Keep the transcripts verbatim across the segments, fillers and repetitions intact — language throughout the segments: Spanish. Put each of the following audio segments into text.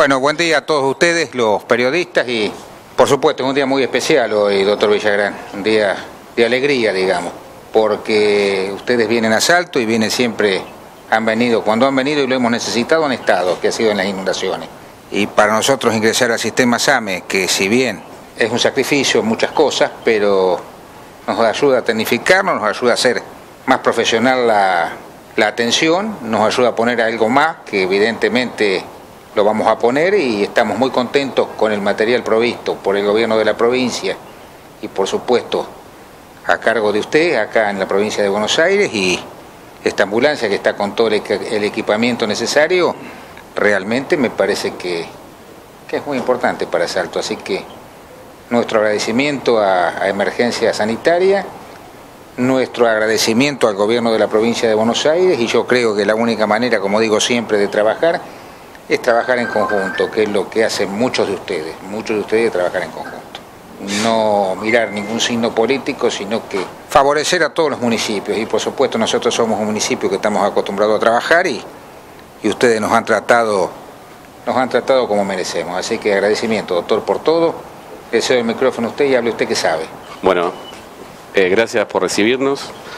Bueno, buen día a todos ustedes, los periodistas, y por supuesto es un día muy especial hoy, doctor Villagrán, un día de alegría, digamos, porque ustedes vienen a Salto y vienen siempre, han venido, cuando han venido y lo hemos necesitado, han estado, que ha sido en las inundaciones. Y para nosotros ingresar al sistema SAME, que si bien es un sacrificio en muchas cosas, pero nos ayuda a tecnificarnos, nos ayuda a hacer más profesional la, la atención, nos ayuda a poner algo más, que evidentemente lo vamos a poner, y estamos muy contentos con el material provisto por el gobierno de la provincia y por supuesto a cargo de usted acá en la provincia de Buenos Aires, y esta ambulancia que está con todo el equipamiento necesario realmente me parece que, que es muy importante para Salto, así que nuestro agradecimiento a, a Emergencia Sanitaria, nuestro agradecimiento al gobierno de la provincia de Buenos Aires, y yo creo que la única manera, como digo siempre, de trabajar es trabajar en conjunto, que es lo que hacen muchos de ustedes, muchos de ustedes trabajar en conjunto. No mirar ningún signo político, sino que favorecer a todos los municipios, y por supuesto nosotros somos un municipio que estamos acostumbrados a trabajar y, y ustedes nos han tratado, nos han tratado como merecemos, así que agradecimiento, doctor, por todo. Le cedo el micrófono a usted y hable usted que sabe. Bueno, eh, gracias por recibirnos.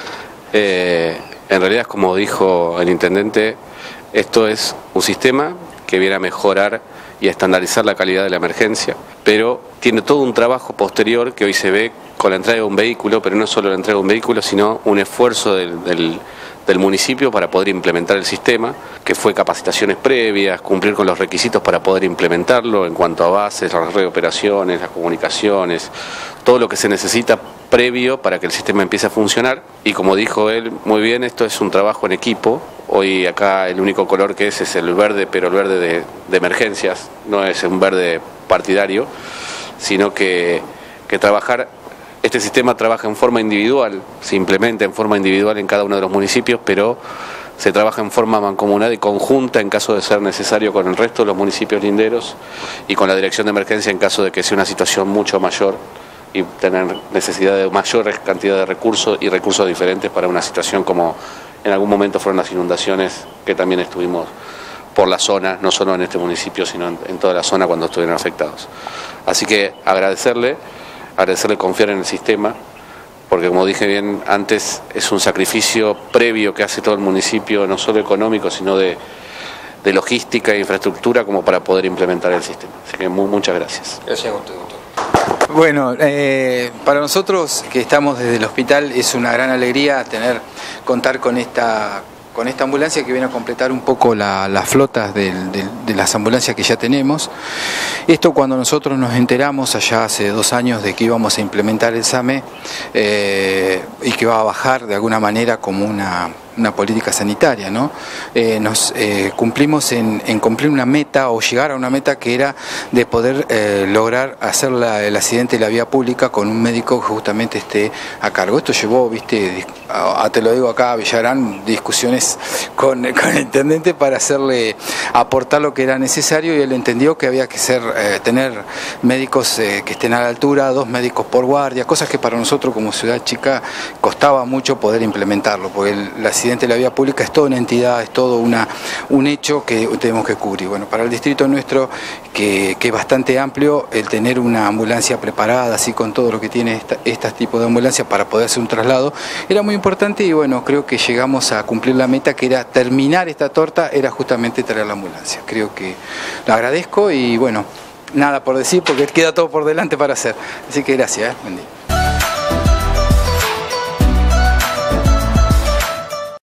Eh, en realidad, como dijo el intendente, esto es un sistema que viene a mejorar y a estandarizar la calidad de la emergencia, pero tiene todo un trabajo posterior que hoy se ve con la entrega de un vehículo, pero no solo la entrega de un vehículo, sino un esfuerzo del, del, del municipio para poder implementar el sistema, que fue capacitaciones previas, cumplir con los requisitos para poder implementarlo en cuanto a bases, las redes de operaciones, las comunicaciones, todo lo que se necesita previo para que el sistema empiece a funcionar. Y como dijo él muy bien, esto es un trabajo en equipo. Hoy acá el único color que es es el verde, pero el verde de, de emergencias, no es un verde partidario, sino que, que trabajar, este sistema trabaja en forma individual, se implementa en forma individual en cada uno de los municipios, pero se trabaja en forma mancomunada y conjunta en caso de ser necesario con el resto de los municipios linderos y con la dirección de emergencia en caso de que sea una situación mucho mayor y tener necesidad de mayor cantidad de recursos y recursos diferentes para una situación como en algún momento fueron las inundaciones que también estuvimos por la zona, no solo en este municipio, sino en, en toda la zona cuando estuvieron afectados. Así que agradecerle, agradecerle confiar en el sistema, porque como dije bien antes, es un sacrificio previo que hace todo el municipio, no solo económico, sino de, de logística e infraestructura, como para poder implementar el sistema. Así que muy, muchas gracias. Gracias a usted, doctor. Bueno, eh, para nosotros que estamos desde el hospital es una gran alegría tener, contar con esta, con esta ambulancia que viene a completar un poco la, las flotas de, de, de las ambulancias que ya tenemos. Esto cuando nosotros nos enteramos allá hace dos años de que íbamos a implementar el SAME eh, y que va a bajar de alguna manera como una... una política sanitaria, ¿no? Eh, nos eh, cumplimos en, en cumplir una meta o llegar a una meta que era de poder eh, lograr hacer la, el accidente de la vía pública con un médico que justamente esté a cargo. Esto llevó, viste, a, a, te lo digo acá a Villagrán, discusiones con, con el intendente para hacerle aportar lo que era necesario, y él entendió que había que ser, eh, tener médicos eh, que estén a la altura, dos médicos por guardia, cosas que para nosotros como ciudad chica costaba mucho poder implementarlo, porque el, la El accidente de la vía pública es toda una entidad, es todo una, un hecho que tenemos que cubrir. Bueno, para el distrito nuestro, que, que es bastante amplio, el tener una ambulancia preparada, así con todo lo que tiene esta, este tipo de ambulancia para poder hacer un traslado, era muy importante, y bueno, creo que llegamos a cumplir la meta, que era terminar esta torta, era justamente traer la ambulancia. Creo que lo agradezco y bueno, nada por decir porque queda todo por delante para hacer. Así que gracias, ¿eh? Buen día.